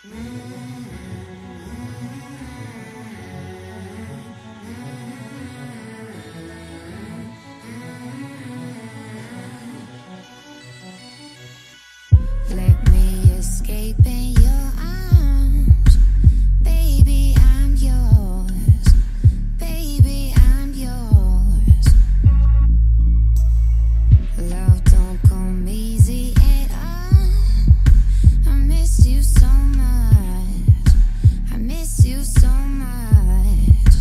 Let me escape in your arms. Baby, I'm yours. Baby, I'm yours. Love don't come easy at all. I miss you so much. I miss you so much.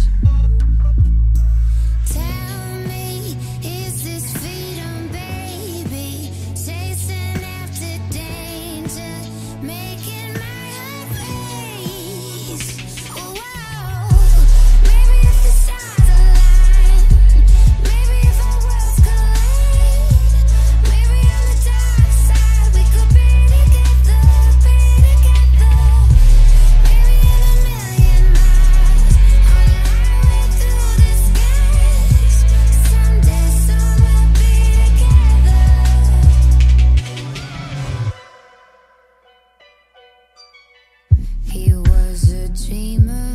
Tell me, is this freedom, baby? Chasing after danger, making my heart race. Whoa, maybe if the stars align, maybe if our worlds collide, maybe on the dark side we could be together, be together. Maybe in a million miles, on a highway through the skies, someday, somewhere be together. He was a dreamer.